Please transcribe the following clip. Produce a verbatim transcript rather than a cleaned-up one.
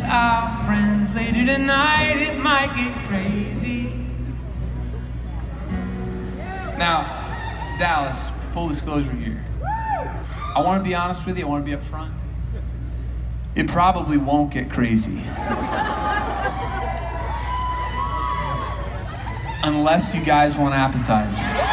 our friends. Later tonight it might get crazy. Now, Dallas, full disclosure here. I want to be honest with you, I want to be upfront. It probably won't get crazy. Unless you guys want appetizers.